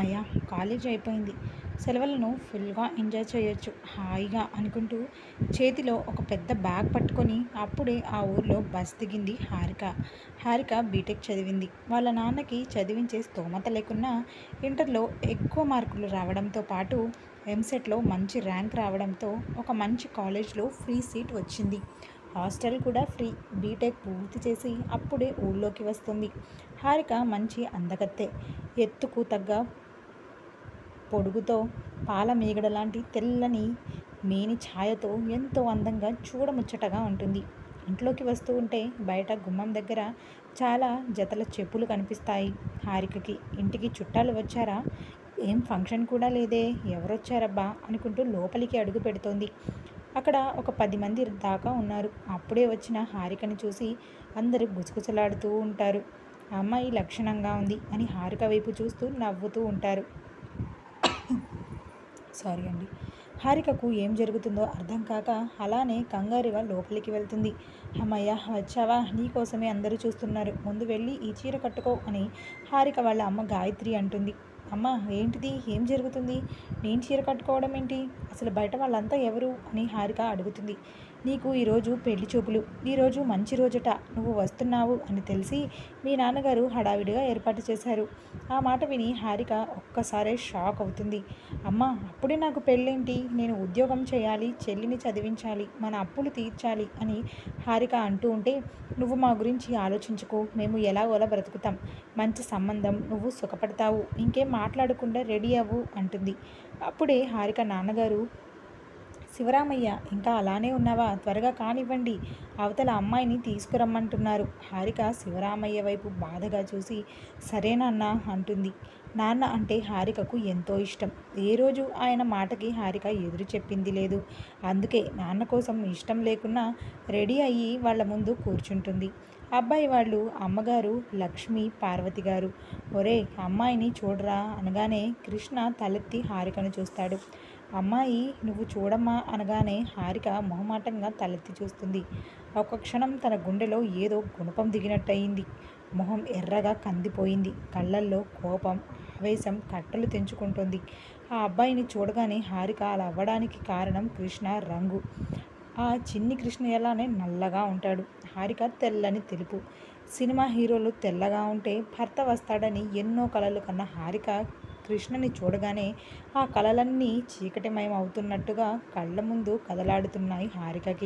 హమ్మయ్య! కాలేజీ అయిపోయింది. సెలవులను ఫుల్‌గా ఎంజాయ్ చేయొచ్చు హాయిగా అనుకుంటూ చేతిలో ఒక పెద్ద బ్యాగ్ పట్టుకొని అప్పుడే ఆ ఊర్లో బస్ దిగింది హారిక. హారిక బీటెక్ చదివింది. వాళ్ళ నాన్నకి చదివించే స్తోమత లేకున్నా ఇంటర్‌లో ఎక్కువ మార్కులు రావడంతో పాటు ఎంసెట్‌లో మంచి ర్యాంక్ రావడంతో ఒక మంచి కాలేజ్‌లో ఫ్రీ సీట్ వచ్చింది. హాస్టల్ కూడా ఫ్రీ. బీటెక్ పూర్తి చేసి అప్పుడే ఊళ్ళోకి వస్తుంది. హారిక మంచి అందగత్తె. ఎత్తుకు తగ్గ పొడుగుతో పాల మీగడ లాంటి తెల్లని మేని ఛాయతో ఎంతో అందంగా చూడముచ్చటగా ఉంటుంది. ఇంట్లోకి వస్తూ ఉంటే బయట గుమ్మం దగ్గర చాలా జతల చెప్పులు కనిపిస్తాయి హారికకి. ఇంటికి చుట్టాలు వచ్చారా? ఏం ఫంక్షన్ కూడా లేదే, ఎవరొచ్చారబ్బా అనుకుంటూ లోపలికి అడుగు పెడుతోంది. అక్కడ ఒక 10 మంది దాకా ఉన్నారు. అప్పుడే వచ్చిన హారికని చూసి అందరూ గుసగుసలాడుతూ ఉంటారు. ఆ అమ్మాయి లక్షణంగా ఉంది అని హారిక వైపు చూస్తూ నవ్వుతూ ఉంటారు. సారీ అండి. హారికకు ఏం జరుగుతుందో అర్థం కాక అలానే కంగారుగా లోపలికి వెళ్తుంది. అమ్మయ్య, వచ్చావా? నీకోసమే అందరూ చూస్తున్నారు. ముందు వెళ్ళి ఈ చీర కట్టుకో అని హారిక వాళ్ళ అమ్మ గాయత్రి అంటుంది. అమ్మ, ఏంటిది? ఏం జరుగుతుంది? నేను చీర కట్టుకోవడం ఏంటి? అసలు బయట వాళ్ళంతా ఎవరు అని హారిక అడుగుతుంది. నీకు ఈరోజు పెళ్లి చూపులు. ఈరోజు మంచి రోజట. నువ్వు వస్తున్నావు అని తెలిసి మీ నాన్నగారు హడావిడిగా ఏర్పాటు చేశారు. ఆ మాట విని హారిక ఒక్కసారే షాక్ అవుతుంది. అమ్మ, అప్పుడే నాకు పెళ్ళేంటి? నేను ఉద్యోగం చేయాలి, చెల్లిని చదివించాలి, మన అప్పులు తీర్చాలి అని హారిక అంటూ ఉంటే, నువ్వు మా గురించి ఆలోచించుకో, మేము ఎలాగోలా బ్రతుకుతాం. మంచి సంబంధం, నువ్వు సుఖపడతావు, ఇంకేం మాట్లాడకుండా రెడీ అవ్వు అంటుంది. అప్పుడే హారిక నాన్నగారు, శివరామయ్య, ఇంకా అలానే ఉన్నావా? త్వరగా కానివ్వండి, అవతల అమ్మాయిని తీసుకురమ్మంటున్నారు. హారిక శివరామయ్య వైపు బాధగా చూసి, సరే నాన్న అంటుంది. నాన్న అంటే హారికకు ఎంతో ఇష్టం. ఏ రోజు ఆయన మాటకి హారిక ఎదురు చెప్పింది లేదు. అందుకే నాన్న కోసం ఇష్టం లేకున్నా రెడీ అయ్యి వాళ్ళ ముందు కూర్చుంటుంది. అబ్బాయి వాళ్ళు అమ్మగారు లక్ష్మి పార్వతి గారు. ఒరే, అమ్మాయిని చూడరా అనగానే కృష్ణ తలెత్తి హారికను చూస్తాడు. అమ్మాయి నువ్వు చూడమ్మా అనగానే హారిక మొహమాటంగా తలెత్తి చూస్తుంది. ఒక క్షణం తన గుండెలో ఏదో గుణపం దిగినట్టయింది. మొహం ఎర్రగా కందిపోయింది. కళ్ళల్లో కోపం, ఆవేశం కట్టలు తెంచుకుంటుంది. ఆ అబ్బాయిని చూడగానే హారిక అలా అవ్వడానికి కారణం కృష్ణ రంగు. ఆ చిన్ని కృష్ణ ఎలానే నల్లగా ఉంటాడు. హారిక తెల్లని తెలుపు. సినిమా హీరోలు తెల్లగా ఉంటే భర్త వస్తాడని ఎన్నో కలలు కన్న హారిక కృష్ణని చూడగానే ఆ కలలన్నీ చీకటిమయం అవుతున్నట్టుగా కళ్ళ ముందు కదలాడుతున్నాయి హారికకి.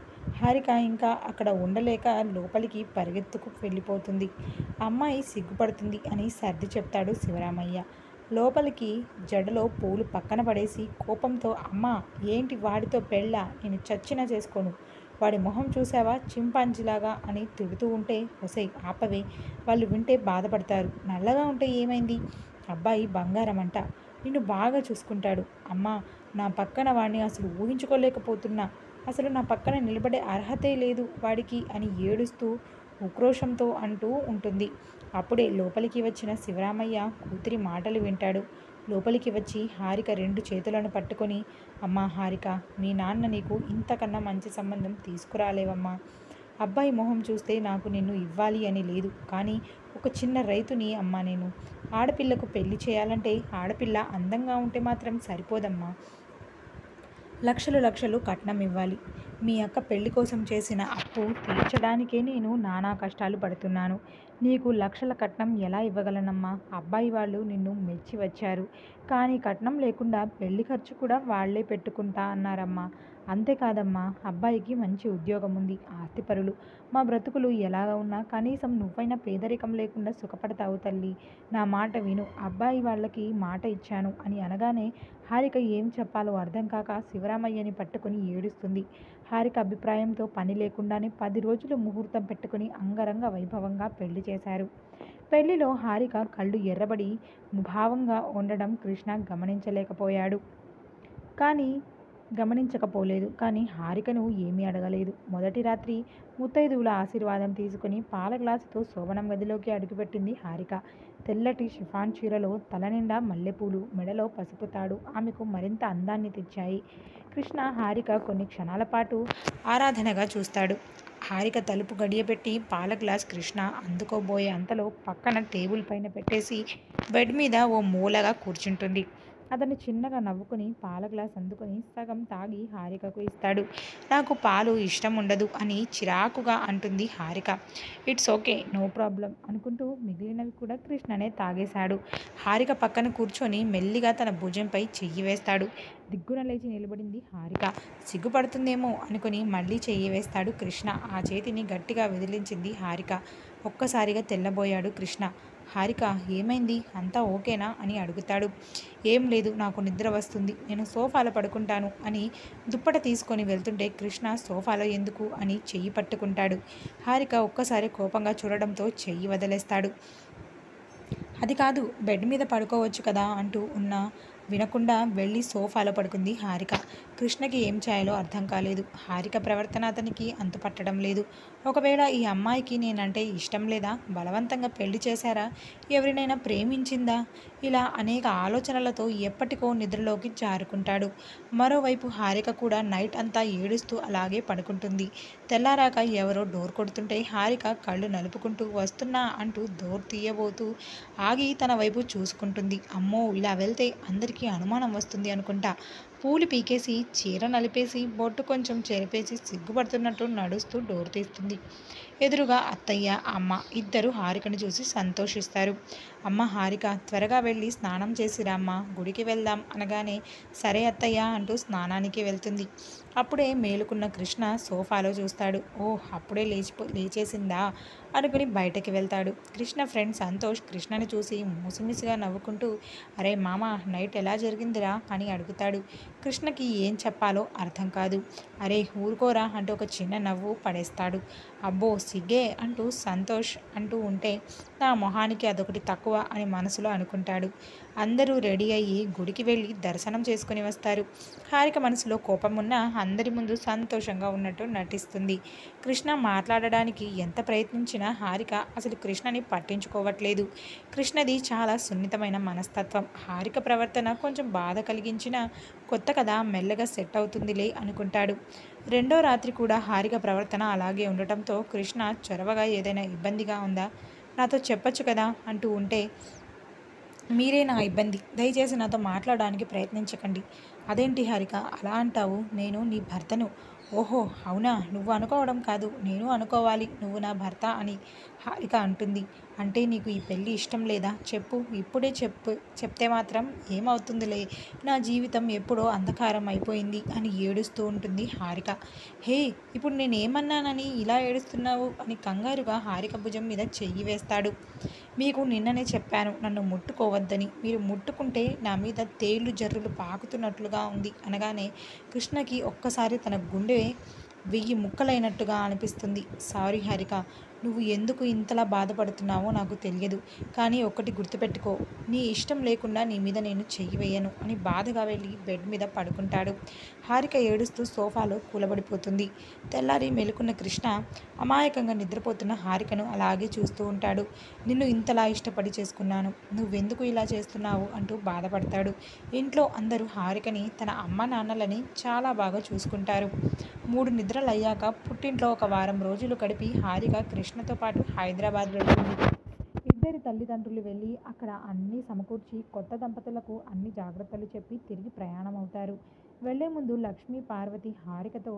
హారిక ఇంకా అక్కడ ఉండలేక లోపలికి పరిగెత్తుకు వెళ్ళిపోతుంది. అమ్మాయి సిగ్గుపడుతుంది అని సర్ది చెప్తాడు శివరామయ్య. లోపలికి జడలో పూలు పక్కన పడేసి కోపంతో, అమ్మా, ఏంటి వాడితో పెళ్ళా? నేను చచ్చినా చేసుకోను. వాడి మొహం చూసావా, చింపాంజీలాగా అని తిడుతూ ఉంటే, ఒసేయ్ ఆపవే, వాళ్ళు వింటే బాధపడతారు. నల్లగా ఉంటే ఏమైంది? అబ్బాయి బంగారం అంట, నిన్ను బాగా చూసుకుంటాడు. అమ్మా, నా పక్కన వాడిని అసలు ఊహించుకోలేకపోతున్నా. అసలు నా పక్కన నిలబడే అర్హతే లేదు వాడికి అని ఏడుస్తూ ఉక్రోషంతో అంటూ ఉంటుంది. అప్పుడే లోపలికి వచ్చిన శివరామయ్య కూతురి మాటలు వింటాడు. లోపలికి వచ్చి హారిక 2 చేతులను పట్టుకొని, అమ్మా హారిక, మీ నాన్న నీకు ఇంతకన్నా మంచి సంబంధం తీసుకురాలేవమ్మా. అబ్బాయి మొహం చూస్తే నాకు నిన్ను ఇవ్వాలి అని లేదు, కానీ ఒక చిన్న రైతుని అమ్మా నేను. ఆడపిల్లకు పెళ్లి చేయాలంటే ఆడపిల్ల అందంగా ఉంటే మాత్రం సరిపోదమ్మా. లక్షలు లక్షలు కట్నం ఇవ్వాలి. మీ అక్క పెళ్లి కోసం చేసిన అప్పు తీర్చడానికే నేను నానా కష్టాలు పడుతున్నాను. నీకు లక్షల కట్నం ఎలా ఇవ్వగలనమ్మా? అబ్బాయి వాళ్ళు నిన్ను మెచ్చి వచ్చారు, కానీ కట్నం లేకుండా పెళ్లి ఖర్చు కూడా వాళ్లే పెట్టుకుంటా అన్నారమ్మా. అంతేకాదమ్మా, అబ్బాయికి మంచి ఉద్యోగం ఉంది, ఆస్తిపరులు. మా బ్రతుకులు ఎలాగ ఉన్నా కనీసం నువ్వైనా పేదరికం లేకుండా సుఖపడతావు తల్లి. నా మాట విను. అబ్బాయి వాళ్ళకి మాట ఇచ్చాను అని అనగానే హారిక ఏం చెప్పాలో అర్థం కాక శివరామయ్యని పట్టుకుని ఏడుస్తుంది. హారిక అభిప్రాయంతో పని లేకుండానే 10 రోజులు ముహూర్తం పెట్టుకుని అంగరంగ వైభవంగా పెళ్లి చేశారు. పెళ్లిలో హారిక కళ్ళు ఎర్రబడి ముభావంగా ఉండడం కృష్ణ గమనించకపోలేదు. కానీ హారికను ఏమీ అడగలేదు. మొదటి రాత్రి ముత్తైదువుల ఆశీర్వాదం తీసుకుని పాల గ్లాసుతో శోభనం గదిలోకి అడుగుపెట్టింది హారిక. తెల్లటి షిఫాన్ చీరలో తలనిండా మల్లెపూలు, మెడలో పసుపు తాడు ఆమెకు మరింత అందాన్ని తెచ్చాయి. కృష్ణ హారిక కొన్ని క్షణాల పాటు ఆరాధనగా చూస్తాడు. హారిక తలుపు గడియపెట్టి పాల గ్లాస్ కృష్ణ అందుకోబోయే అంతలో పక్కన టేబుల్ పైన పెట్టేసి బెడ్ మీద ఓ మూలగా కూర్చుంటుంది. అతను చిన్నగా నవ్వుకుని పాల గ్లాస్ అందుకొని సగం తాగి హారికకు ఇస్తాడు. నాకు పాలు ఇష్టం ఉండదు అని చిరాకుగా అంటుంది Harika. It's okay, no problem అనుకుంటూ మిగిలినవి కూడా కృష్ణనే తాగేశాడు. హారిక పక్కన కూర్చొని మెల్లిగా తన భుజంపై చెయ్యి వేస్తాడు. దిగ్గున లేచి నిలబడింది హారిక. సిగ్గుపడుతుందేమో అనుకుని మళ్ళీ చెయ్యి వేస్తాడు కృష్ణ. ఆ చేతిని గట్టిగా విదిలించింది హారిక. ఒక్కసారిగా తెల్లబోయాడు కృష్ణ. హారిక, ఏమైంది, అంతా ఓకేనా అని అడుగుతాడు. ఏం లేదు, నాకు నిద్ర వస్తుంది, నేను సోఫాలో పడుకుంటాను అని దుప్పట తీసుకొని వెళ్తుంటే కృష్ణ సోఫాలో ఎందుకు అని చెయ్యి పట్టుకుంటాడు. హారిక ఒక్కసారి కోపంగా చూడడంతో చెయ్యి వదిలేస్తాడు. అది కాదు, బెడ్ మీద పడుకోవచ్చు కదా అంటూ ఉన్నా వినకుండా వెళ్ళి సోఫాలో పడుకుంది హారిక. కృష్ణకి ఏం చేయాలో అర్థం కాలేదు. హారిక ప్రవర్తన అతనికి అంతుపట్టడం లేదు. ఒకవేళ ఈ అమ్మాయికి నేనంటే ఇష్టం లేదా, బలవంతంగా పెళ్లి చేశారా, ఎవరినైనా ప్రేమించిందా, ఇలా అనేక ఆలోచనలతో ఎప్పటికో నిద్రలోకి జారుకుంటాడు. మరోవైపు హారిక కూడా నైట్ అంతా ఏడుస్తూ అలాగే పడుకుంటుంది. తెల్లారాక ఎవరో డోర్ కొడుతుంటే హారిక కళ్ళు నలుపుకుంటూ వస్తున్నా అంటూ డోర్ తీయబోతూ ఆగి తన వైపు చూసుకుంటుంది. అమ్మో, ఇలా వెళ్తే అందరికీ అనుమానం వస్తుంది అనుకుంటా. పూలు పీకేసి చీర నలిపేసి బొట్టు కొంచెం చెరిపేసి సిగ్గుపడుతున్నట్టు నడుస్తూ డోర్ తీస్తుంది. ఎదురుగా అత్తయ్య, అమ్మ ఇద్దరు హారికను చూసి సంతోషిస్తారు. అమ్మ హారిక, త్వరగా వెళ్ళి స్నానం చేసిరామ్మా, గుడికి వెళ్దాం అనగానే సరే అత్తయ్య అంటూ స్నానానికి వెళ్తుంది. అప్పుడే మేలుకున్న కృష్ణ సోఫాలో చూస్తాడు. ఓహ్, అప్పుడే లేచేసిందా అనుకుని బయటకి వెళ్తాడు. కృష్ణ ఫ్రెండ్ సంతోష్ కృష్ణని చూసి మూసిమూసిగా నవ్వుకుంటూ అరే మామ, నైట్ ఎలా జరిగిందిరా అని అడుగుతాడు. కృష్ణకి ఏం చెప్పాలో అర్థం కాదు. అరే ఊరుకోరా అంటూ ఒక చిన్న నవ్వు పడేస్తాడు. అబ్బో సిగ్గే అంటూ సంతోష్ అంటూ ఉంటే నా మొహానికి అదొకటి తక్కువ అని మనసులో అనుకుంటాడు. అందరూ రెడీ అయ్యి గుడికి వెళ్ళి దర్శనం చేసుకుని వస్తారు. హారిక మనసులో కోపం ఉన్నా అందరి ముందు సంతోషంగా ఉన్నట్టు నటిస్తుంది. కృష్ణ మాట్లాడడానికి ఎంత ప్రయత్నించినా హారిక అసలు కృష్ణని పట్టించుకోవట్లేదు. కృష్ణది చాలా సున్నితమైన మనస్తత్వం. హారిక ప్రవర్తన కొంచెం బాధ కలిగించినా కొత్త కదా, మెల్లగా సెట్ అవుతుందిలే అనుకుంటాడు. రెండో రాత్రి కూడా హారిక ప్రవర్తన అలాగే ఉండటంతో కృష్ణ చొరవగా ఏదైనా ఇబ్బందిగా ఉందా, నాతో చెప్పొచ్చు కదా అంటూ ఉంటే మీరే నా ఇబ్బంది, దయచేసి నాతో మాట్లాడడానికి ప్రయత్నించకండి. అదేంటి హారిక అలా అంటావు, నేను నీ భర్తను. ఓహో అవునా, నువ్వు అనుకోవడం కాదు, నేను అనుకోవాలి నువ్వు నా భర్త అని హారిక అంటుంది. అంటే నీకు ఈ పెళ్ళి ఇష్టం లేదా చెప్పు, ఇప్పుడే చెప్తే మాత్రం ఏమవుతుందిలే, నా జీవితం ఎప్పుడో అంధకారం అయిపోయింది అని ఏడుస్తూ ఉంటుంది హారిక. హే, ఇప్పుడు నేనేమన్నానని ఇలా ఏడుస్తున్నావు అని కంగారుగా హారిక భుజం మీద చెయ్యి వేస్తాడు. మీకు నిన్ననే చెప్పాను నన్ను ముట్టుకోవద్దని, మీరు ముట్టుకుంటే నా మీద తేళ్లు జర్రులు పాకుతున్నట్లుగా ఉంది అనగానే కృష్ణకి ఒక్కసారి తన గుండె 1000 ముక్కలైనట్టుగా అనిపిస్తుంది. సారీ హారిక, నువ్వు ఎందుకు ఇంతలా బాధపడుతున్నావో నాకు తెలియదు, కానీ ఒక్కటి గుర్తుపెట్టుకో, నీ ఇష్టం లేకుండా నీ మీద నేను చెయ్యి వేయను అని బాధగా వెళ్ళి బెడ్ మీద పడుకుంటాడు. హారిక ఏడుస్తూ సోఫాలో కూలబడిపోతుంది. తెల్లారి మెలుకున్న కృష్ణ అమాయకంగా నిద్రపోతున్న హారికను అలాగే చూస్తూ ఉంటాడు. నిన్ను ఇంతలా ఇష్టపడి చేసుకున్నాను, నువ్వెందుకు ఇలా చేస్తున్నావు అంటూ బాధపడతాడు. ఇంట్లో అందరూ హారికని తన అమ్మ నాన్నలని చాలా బాగా చూసుకుంటారు. 3 నిద్రలయ్యాక పుట్టింట్లో ఒక వారం రోజులు గడిపి హారిక కృష్ణతో పాటు హైదరాబాద్ వెళ్తుంది. ఇద్దరి తల్లిదండ్రులు వెళ్ళి అక్కడ అన్నీ సమకూర్చి కొత్త దంపతులకు అన్ని జాగ్రత్తలు చెప్పి తిరిగి ప్రయాణం అవుతారు. వెళ్లే ముందు లక్ష్మీ పార్వతి హారికతో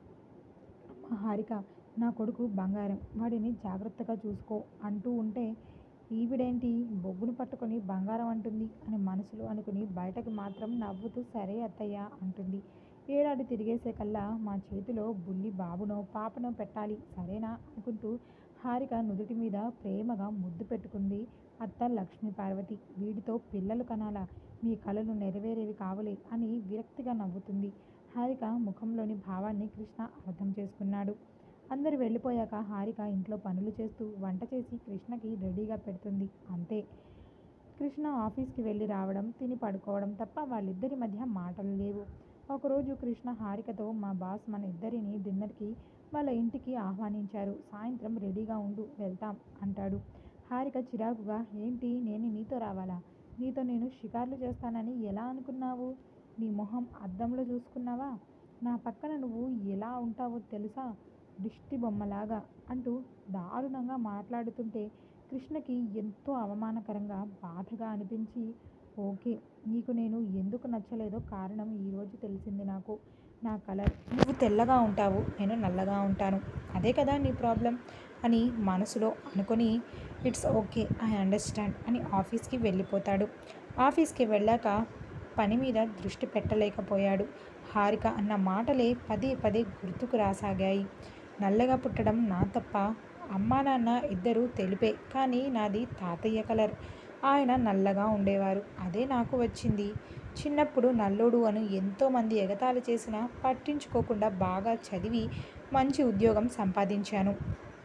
అమ్మ హారిక, నా కొడుకు బంగారం, వాడిని జాగ్రత్తగా చూసుకో అంటూ ఉంటే ఈవిడేంటి బొగ్గును పట్టుకొని బంగారం అంటుంది అని మనసులో అనుకుని బయటకు మాత్రం నవ్వుతూ సరే అత్తయ్య అంటుంది. ఏడాది తిరిగేసేకల్లా మా చేతిలో బుల్లి బాబునో పాపనో పెట్టాలి సరేనా అనుకుంటూ హారిక నుదుటి మీద ప్రేమగా ముద్దు పెట్టుకుంది అత్త లక్ష్మీ పార్వతి. వీడితో పిల్లలు కనాలా, మీ కలలు నెరవేరేవి కావలే అని విరక్తిగా నవ్వుతుంది. హారిక ముఖంలోని భావాన్ని కృష్ణ అర్థం చేసుకున్నాడు. అందరూ వెళ్ళిపోయాక హారిక ఇంట్లో పనులు చేస్తూ వంట చేసి కృష్ణకి రెడీగా పెడుతుంది. అంతే, కృష్ణ ఆఫీస్కి వెళ్ళి రావడం, తిని పడుకోవడం తప్ప వాళ్ళిద్దరి మధ్య మాటలు లేవు. ఒకరోజు కృష్ణ హారికతో మా బాస్ మన ఇద్దరిని డిన్నర్కి వాళ్ళ ఇంటికి ఆహ్వానించారు, సాయంత్రం రెడీగా ఉండు వెళ్తాం అంటాడు. హారిక చిరాకుగా ఏంటి, నేను నీతో రావాలా, నీతో నేను షికార్లు చేస్తానని ఎలా అనుకున్నావు, నీ మొహం అద్దంలో చూసుకున్నావా, నా పక్కన నువ్వు ఎలా ఉంటావో తెలుసా, దిష్టి బొమ్మలాగా అంటూ దారుణంగా మాట్లాడుతుంటే కృష్ణకి ఎంతో అవమానకరంగా బాధగా అనిపించి, ఓకే, నీకు నేను ఎందుకు నచ్చలేదో కారణం ఈరోజు తెలిసింది నాకు. నా కలర్. నువ్వు తెల్లగా ఉంటావు, నేను నల్లగా ఉంటాను. అదే కదా నీ ప్రాబ్లం అని మనసులో అనుకొని, ఇట్స్ ఓకే, ఐ అండర్స్టాండ్ అని ఆఫీస్కి వెళ్ళిపోతాడు. ఆఫీస్కి వెళ్ళాక పని మీద దృష్టి పెట్టలేకపోయాడు. హారిక అన్న మాటలే పదే పదే గుర్తుకు రాసాగాయి. నల్లగా పుట్టడం నా తప్ప. అమ్మా నాన్న ఇద్దరూ తెలుపే, కానీ నాది తాతయ్య కలర్. ఆయన నల్లగా ఉండేవారు, అదే నాకు వచ్చింది. చిన్నప్పుడు నల్లోడు అని ఎంతోమంది ఎగతాళి చేసినా పట్టించుకోకుండా బాగా చదివి మంచి ఉద్యోగం సంపాదించాను.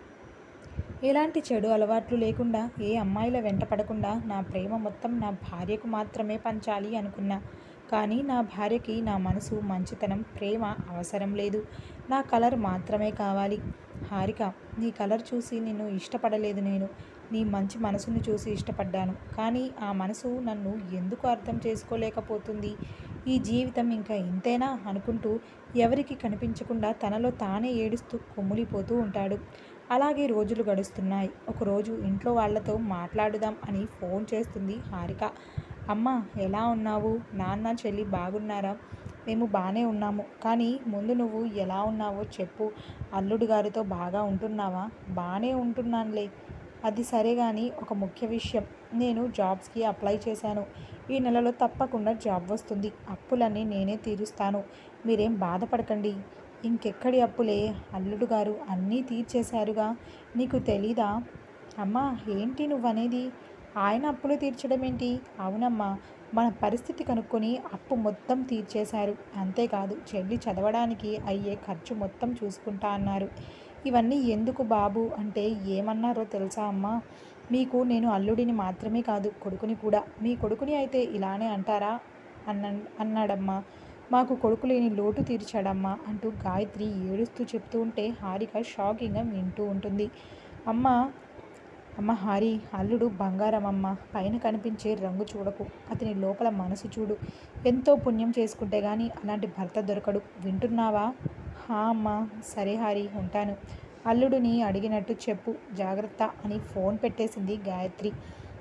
ఎలాంటి చెడు అలవాట్లు లేకుండా, ఏ అమ్మాయిల వెంట పడకుండా నా ప్రేమ మొత్తం నా భార్యకు మాత్రమే పంచాలి అనుకున్నా. కానీ నా భార్యకి నా మనసు, మంచితనం, ప్రేమ అవసరం లేదు. నా కలర్ మాత్రమే కావాలి. హారిక, నీ కలర్ చూసి నిన్ను ఇష్టపడలేదు నేను. నీ మంచి మనసును చూసి ఇష్టపడ్డాను. కానీ ఆ మనసు నన్ను ఎందుకు అర్థం చేసుకోలేకపోతుంది? ఈ జీవితం ఇంకా ఇంతేనా అనుకుంటూ ఎవరికి కనిపించకుండా తనలో తానే ఏడుస్తూ కుమిలిపోతూ ఉంటాడు. అలాగే రోజులు గడుస్తున్నాయి. ఒకరోజు ఇంట్లో వాళ్ళతో మాట్లాడుదాం అని ఫోన్ చేస్తుంది హారిక. అమ్మ, ఎలా ఉన్నావు? నాన్న, చెల్లి బాగున్నారా? మేము బాగానే ఉన్నాము. కానీ ముందు నువ్వు ఎలా ఉన్నావో చెప్పు. అల్లుడు గారితో బాగా ఉంటున్నావా? బాగానే ఉంటున్నానులే. అది సరే కానీ ఒక ముఖ్య విషయం. నేను జాబ్స్కి అప్లై చేశాను. ఈ నెలలో తప్పకుండా జాబ్ వస్తుంది. అప్పులన్నీ నేనే తీరుస్తాను. మీరేం బాధపడకండి. ఇంకెక్కడి అప్పులే, అల్లుడు గారు అన్నీ తీర్చేశారుగా. నీకు తెలీదా? అమ్మా, ఏంటి నువ్వనేది? ఆయన అప్పులు తీర్చడం ఏంటి? అవునమ్మా, మన పరిస్థితి కనుక్కొని అప్పు మొత్తం తీర్చేశారు. అంతేకాదు, చెల్లి చదవడానికి అయ్యే ఖర్చు మొత్తం చూసుకుంటా అన్నారు. ఇవన్నీ ఎందుకు బాబు అంటే ఏమన్నారో తెలుసా అమ్మా? మీకు నేను అల్లుడిని మాత్రమే కాదు, కొడుకుని కూడా. మీ కొడుకుని అయితే ఇలానే అంటారా అన్నాడమ్మా. మాకు కొడుకు లేని లోటు తీర్చాడమ్మా అంటూ గాయత్రి ఏడుస్తూ చెప్తూ ఉంటే హారిక షాకింగ్గా వింటూ ఉంటుంది. అమ్మ అమ్మ హారి, అల్లుడు బంగారం అమ్మ. పైన కనిపించే రంగు చూడకు, అతని లోపల మనసు చూడు. ఎంతో పుణ్యం చేసుకుంటే కానీ అలాంటి భర్త దొరకడు. వింటున్నావా? హా అమ్మా, సరే హారి, ఉంటాను. అల్లుడిని అడిగినట్టు చెప్పు, జాగ్రత్త అని ఫోన్ పెట్టేసింది గాయత్రి.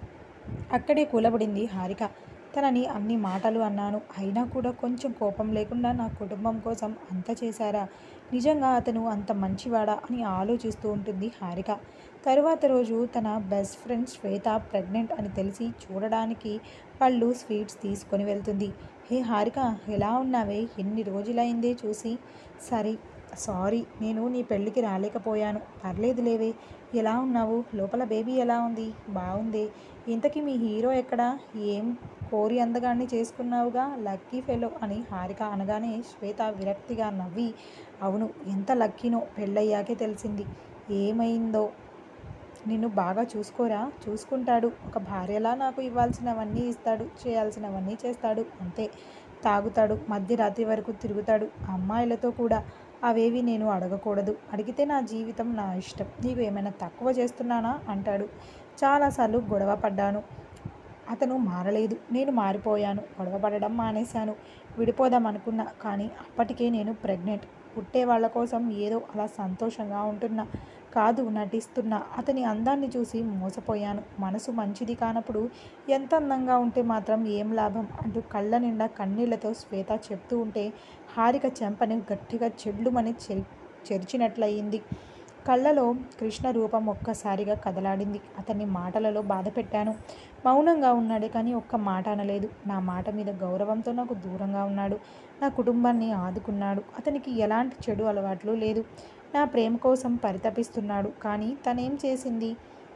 అక్కడే కూలబడింది హారిక. తనని అన్ని మాటలు అన్నాను, అయినా కూడా కొంచెం కోపం లేకుండా నా కుటుంబం కోసం అంత చేశారా? నిజంగా అతను అంత మంచివాడా అని ఆలోచిస్తూ ఉంటుంది హారిక. తరువాత రోజు తన బెస్ట్ ఫ్రెండ్ శ్వేత ప్రెగ్నెంట్ అని తెలిసి చూడడానికి పళ్ళు, స్వీట్స్ తీసుకొని వెళ్తుంది. హే హారిక, ఎలా ఉన్నావే? ఎన్ని రోజులైందే చూసి. సరే, సారీ, నేను నీ పెళ్ళికి రాలేకపోయాను. పర్లేదు లేవే. ఎలా ఉన్నావు? లోపల బేబీ ఎలా ఉంది? బాగుందే. ఇంతకీ మీ హీరో ఎక్కడా? ఏం కోరి అందగాన్ని చేసుకున్నావుగా, లక్కీ ఫెలో అని హారిక అనగానే శ్వేత విరక్తిగా నవ్వి, అవును, ఎంత లక్కీనో పెళ్ళయ్యాకే తెలిసింది. ఏమైందో? నిన్ను బాగా చూసుకోరా? చూసుకుంటాడు. ఒక భార్యలా నాకు ఇవ్వాల్సినవన్నీ ఇస్తాడు, చేయాల్సినవన్నీ చేస్తాడు. అంతే. తాగుతాడు, మధ్యరాత్రి వరకు తిరుగుతాడు, అమ్మాయిలతో కూడా. అవేవి నేను అడగకూడదు. అడిగితే నా జీవితం, నా ఇష్టం. నీకు ఏమైనా తక్కువ చేస్తున్నానా అంటాడు. చాలాసార్లు గొడవ పడ్డాను. అతను మారలేదు. నేను మారిపోయాను. గొడవ పడడం మానేశాను. విడిపోదాం అనుకున్నా. కానీ అప్పటికే నేను ప్రెగ్నెంట్. పుట్టే వాళ్ళ కోసం ఏదో అలా సంతోషంగా ఉంటున్నా. కాదు, నటిస్తున్నా. అతని అందాన్ని చూసి మోసపోయాను. మనసు మంచిది కానప్పుడు ఎంత అందంగా ఉంటే మాత్రం ఏం లాభం అంటూ కళ్ళ నిండా కన్నీళ్లతో శ్వేత చెప్తూ ఉంటే హారిక చెంపని గట్టిగా చెడ్లుమని చెరిచినట్లయింది. కళ్ళలో కృష్ణ రూపం ఒక్కసారిగా కదలాడింది. అతన్ని మాటలలో బాధ పెట్టాను. మౌనంగా ఉన్నాడే కానీ ఒక్క మాట అనలేదు. నా మాట మీద గౌరవంతో నాకు దూరంగా ఉన్నాడు. నా కుటుంబాన్ని ఆదుకున్నాడు. అతనికి ఎలాంటి చెడు అలవాట్లు లేదు. నా ప్రేమ కోసం పరితపిస్తున్నాడు. కానీ తనేం చేసింది?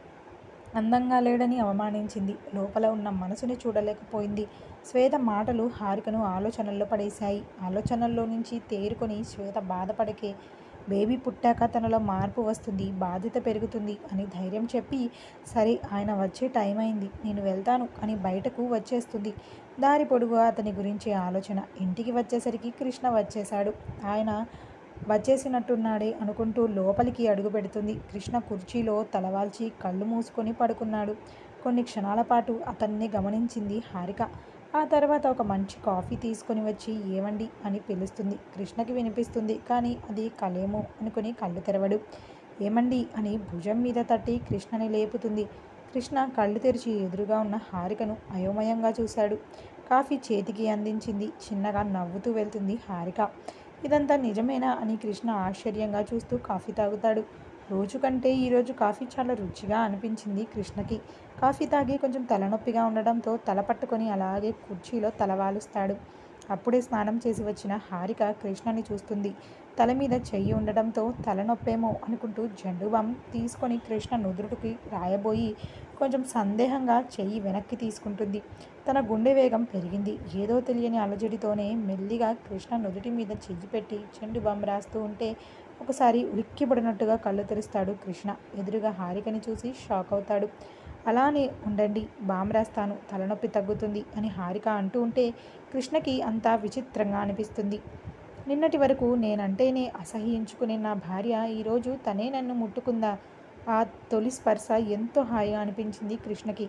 అందంగా లేడని అవమానించింది. లోపల ఉన్న మనసుని చూడలేకపోయింది. శ్వేత మాటలు హారికను ఆలోచనల్లో పడేశాయి. ఆలోచనల్లో నుంచి తేరుకొని శ్వేత బాధపడకే. బేబీ పుట్టాక తనలో మార్పు వస్తుంది, బాధ్యత పెరుగుతుంది అని ధైర్యం చెప్పి, సరే, ఆయన వచ్చే టైం అయింది, నేను వెళ్తాను అని బయటకు వచ్చేస్తుంది. దారి పొడుగుగా అతని గురించి ఆలోచన. ఇంటికి వచ్చేసరికి కృష్ణ వచ్చేశాడు. ఆయన వచ్చేసినట్టున్నాడే అనుకుంటూ లోపలికి అడుగు పెడుతుంది. కృష్ణ కుర్చీలో తలవాల్చి కళ్ళు మూసుకొని పడుకున్నాడు. కొన్ని క్షణాల పాటు అతన్ని గమనించింది హారిక. ఆ తర్వాత ఒక మంచి కాఫీ తీసుకొని వచ్చి ఏవండి అని పిలుస్తుంది. కృష్ణకి వినిపిస్తుంది, కానీ అది కలేమో అనుకుని కళ్ళు తెరవడు. ఏమండి అని భుజం మీద తట్టి కృష్ణని లేపుతుంది. కృష్ణ కళ్ళు తెరిచి ఎదురుగా ఉన్న హారికను అయోమయంగా చూశాడు. కాఫీ చేతికి అందించింది. చిన్నగా నవ్వుతూ వెళ్తుంది హారిక. ఇదంతా నిజమేనా అని కృష్ణ ఆశ్చర్యంగా చూస్తూ కాఫీ తాగుతాడు. రోజు కంటే ఈరోజు కాఫీ చాలా రుచిగా అనిపించింది కృష్ణకి. కాఫీ తాగి కొంచెం తలనొప్పిగా ఉండడంతో తల పట్టుకొని అలాగే కుర్చీలో తలవాలుస్తాడు. అప్పుడే స్నానం చేసి వచ్చిన హారిక కృష్ణని చూస్తుంది. తల మీద చెయ్యి ఉండడంతో తలనొప్పేమో అనుకుంటూ జండు బామ్ తీసుకొని కృష్ణ నుదురుకి రాయబోయి కొంచెం సందేహంగా చెయ్యి వెనక్కి తీసుకుంటుంది. తన గుండె వేగం పెరిగింది. ఏదో తెలియని అలజడితోనే మెల్లిగా కృష్ణ నుదుటి మీద చెయ్యి పెట్టి జండు బామ్ రాస్తూ ఉంటే ఒకసారి ఉలిక్కిపడినట్టుగా కళ్ళు తెరుస్తాడు కృష్ణ. ఎదురుగా హారికని చూసి షాక్ అవుతాడు. అలానే ఉండండి, బామ్ రాస్తాను, తలనొప్పి తగ్గుతుంది అని హారిక అంటూ ఉంటే కృష్ణకి అంతా విచిత్రంగా అనిపిస్తుంది. నిన్నటి వరకు నేనంటేనే అసహ్యించుకునే నా భార్య ఈరోజు తనే నన్ను ముట్టుకుందా? ఆ తొలి స్పర్శ ఎంతో హాయిగా అనిపించింది కృష్ణకి.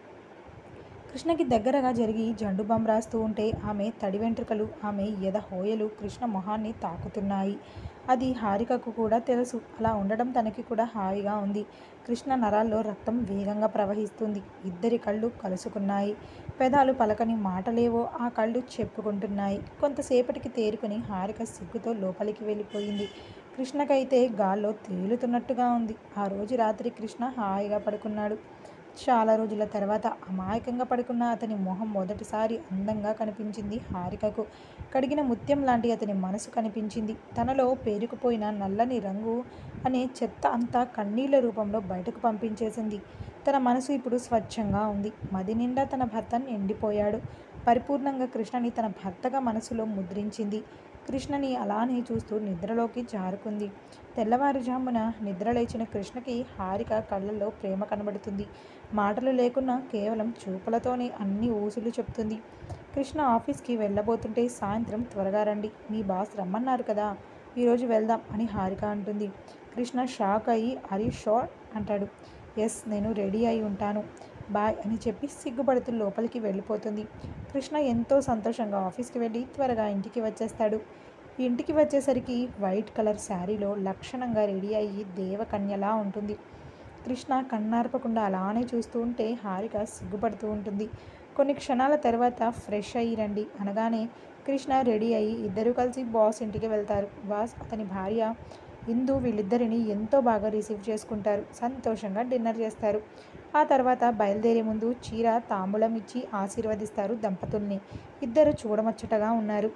కృష్ణకి దగ్గరగా జరిగి జండు బామ్ రాస్తూ ఉంటే ఆమె తడి వెంట్రుకలు, ఆమె ఎద హోయలు కృష్ణ మొహాన్ని తాకుతున్నాయి. అది హారికకు కూడా తెలుసు. అలా ఉండడం తనకి కూడా హాయిగా ఉంది. కృష్ణ నరాల్లో రక్తం వేగంగా ప్రవహిస్తుంది. ఇద్దరి కళ్ళు కలుసుకున్నాయి. పెదాలు పలకని మాటలేవో ఆ కళ్ళు చెప్పుకుంటున్నాయి. కొంతసేపటికి తేరుకుని హారిక సిగ్గుతో లోపలికి వెళ్ళిపోయింది. కృష్ణకైతే గాల్లో తేలుతున్నట్టుగా ఉంది. ఆ రోజు రాత్రి కృష్ణ హాయిగా పడుకున్నాడు. చాలా రోజుల తర్వాత అమాయకంగా పడుకున్న అతని మొహం మొదటిసారి అందంగా కనిపించింది హారికకు. కడిగిన ముత్యం లాంటి అతని మనసు కనిపించింది. తనలో పేరుకుపోయిన నల్లని రంగు అనే చెత్త అంతా కన్నీళ్ల రూపంలో బయటకు పంపించేసింది. తన మనసు ఇప్పుడు స్వచ్ఛంగా ఉంది. మది నిండా తన భర్త నిండిపోయాడు. పరిపూర్ణంగా కృష్ణని తన భర్తగా మనసులో ముద్రించింది. కృష్ణని అలానే చూస్తూ నిద్రలోకి జారుకుంది. తెల్లవారుజామున నిద్రలేచిన కృష్ణకి హారిక కళ్ళల్లో ప్రేమ కనబడుతుంది. మాటలు లేకున్నా కేవలం చూపులతోనే అన్ని ఊసులు చెప్తుంది. కృష్ణ ఆఫీస్కి వెళ్ళబోతుంటే సాయంత్రం త్వరగా రండి, మీ బాస్ రమ్మన్నారు కదా, ఈరోజు వెళ్దాం అని హారిక అంటుంది. కృష్ణ షాక్ అయ్యి ఆర్ యు షూర్ అంటాడు. ఎస్, నేను రెడీ అయి ఉంటాను, బాయ్ అని చెప్పి సిగ్గుపడుతూ లోపలికి వెళ్ళిపోతుంది. కృష్ణ ఎంతో సంతోషంగా ఆఫీస్కి వెళ్ళి త్వరగా ఇంటికి వచ్చేస్తాడు. ఇంటికి వచ్చేసరికి వైట్ కలర్ శారీలో లక్షణంగా రెడీ అయ్యి దేవకన్యలా ఉంటుంది. కృష్ణ కన్నార్పకుండా అలానే చూస్తూ ఉంటే హారిక సిగ్గుపడుతూ ఉంటుంది. కొన్ని క్షణాల తర్వాత ఫ్రెష్ అయ్యి రండి అనగానే కృష్ణ రెడీ అయ్యి ఇద్దరూ కలిసి బాస్ ఇంటికి వెళ్తారు. బాస్, అతని భార్య ఇందు వీళ్ళిద్దరిని ఎంతో బాగా రిసీవ్ చేసుకుంటారు. సంతోషంగా డిన్నర్ చేస్తారు. ఆ తర్వాత బయలుదేరే ముందు చీర తాంబూలం ఇచ్చి ఆశీర్వదిస్తారు దంపతుల్ని. ఇద్దరు చూడముచ్చటగా ఉన్నారు,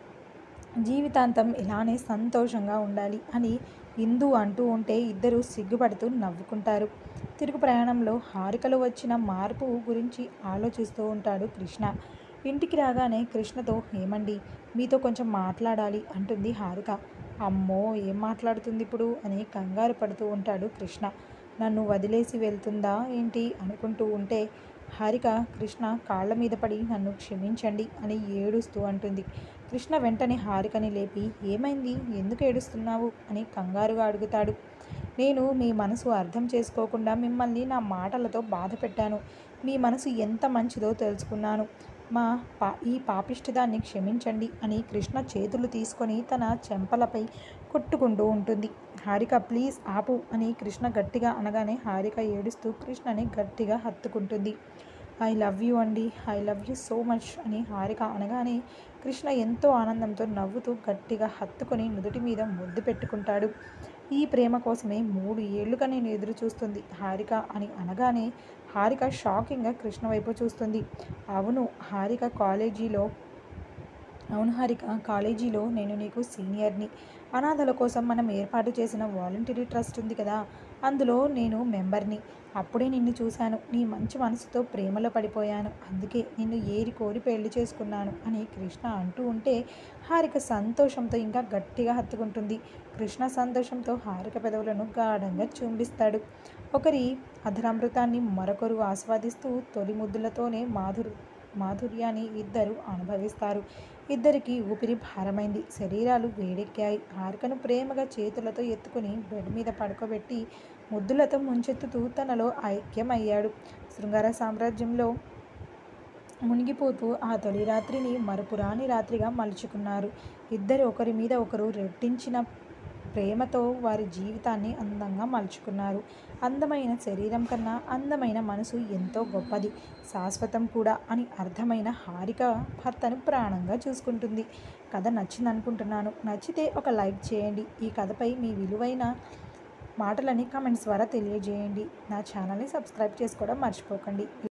జీవితాంతం ఇలానే సంతోషంగా ఉండాలి అని ఇందు అంటూ ఉంటే ఇద్దరు సిగ్గుపడుతూ నవ్వుకుంటారు. తిరుగు ప్రయాణంలో హారికలో వచ్చిన మార్పు గురించి ఆలోచిస్తూ ఉంటాడు కృష్ణ. ఇంటికి రాగానే కృష్ణతో ఏమండి, మీతో కొంచెం మాట్లాడాలి అంటుంది హారిక. అమ్మో, ఏం మాట్లాడుతుంది ఇప్పుడు అని కంగారు పడుతూ ఉంటాడు కృష్ణ. నన్ను వదిలేసి వెళ్తుందా ఏంటి అనుకుంటూ ఉంటే హారిక కృష్ణ కాళ్ళ మీద పడి నన్ను క్షమించండి అని ఏడుస్తూ అంటుంది. కృష్ణ వెంటనే హారికని లేపి ఏమైంది, ఎందుకు ఏడుస్తున్నావు అని కంగారుగా అడుగుతాడు. నేను మీ మనసు అర్థం చేసుకోకుండా మిమ్మల్ని నా మాటలతో బాధ పెట్టాను. మీ మనసు ఎంత మంచిదో తెలుసుకున్నాను. ఈ పాపిష్టిదాన్ని క్షమించండి అని కృష్ణ చేతులు తీసుకొని తన చెంపలపై కొట్టుకుంటూ ఉంటుంది. హారిక ప్లీజ్ ఆపు అని కృష్ణ గట్టిగా అనగానే హారిక ఏడుస్తూ కృష్ణని గట్టిగా హత్తుకుంటుంది. ఐ లవ్ యూ అండి, I love you so much అని హారిక అనగానే కృష్ణ ఎంతో ఆనందంతో నవ్వుతూ గట్టిగా హత్తుకొని నుదుటి మీద ముద్దు పెట్టుకుంటాడు. ఈ ప్రేమ కోసమే 3 ఏళ్లుగా నేను ఎదురు చూస్తుంది హారిక అని అనగానే హారిక షాకింగ్గా కృష్ణ వైపు చూస్తుంది. అవును హారిక కాలేజీలో నేను నీకు సీనియర్ని. అనాథల కోసం మనం ఏర్పాటు చేసిన వాలంటరీ ట్రస్ట్ ఉంది కదా, అందులో నేను మెంబర్ని. అప్పుడే నిన్ను చూశాను, నీ మంచి మనసుతో ప్రేమలో పడిపోయాను, అందుకే నిన్ను ఏరి కోరి పెళ్లి చేసుకున్నాను అని కృష్ణ అంటూ ఉంటే హారిక సంతోషంతో ఇంకా గట్టిగా హత్తుకుంటుంది. కృష్ణ సంతోషంతో హారిక పెదవులను గాఢంగా చుంబిస్తాడు. ఒకరి అధరామృతాన్ని మరొకరు ఆస్వాదిస్తూ తొలి ముద్దులతోనే మాధుర్యాన్ని ఇద్దరు అనుభవిస్తారు. ఇద్దరికి ఊపిరి భారమైంది, శరీరాలు వేడెక్కాయి. హారికను ప్రేమగా చేతులతో ఎత్తుకుని బెడ్ మీద పడుకోబెట్టి ముద్దులతో ముంచెత్తుతూ తనలో ఐక్యమయ్యాడు. శృంగార సామ్రాజ్యంలో మునిగిపోతూ ఆ తొలి రాత్రిని మరపురాని రాత్రిగా మలుచుకున్నారు. ఇద్దరు ఒకరి మీద ఒకరు రెట్టించిన ప్రేమతో వారి జీవితాన్ని అందంగా మలుచుకున్నారు. అందమైన శరీరం కన్నా అందమైన మనసు ఎంతో గొప్పది, శాశ్వతం కూడా అని అర్థమైన హారిక భర్తను ప్రాణంగా చూసుకుంటుంది. కథ నచ్చిందనుకుంటున్నాను. నచ్చితే ఒక లైక్ చేయండి. ఈ కథపై మీ విలువైన మాటలని కామెంట్స్ ద్వారా తెలియజేయండి. నా ఛానల్ని సబ్స్క్రైబ్ చేసుకోవడం మర్చిపోకండి.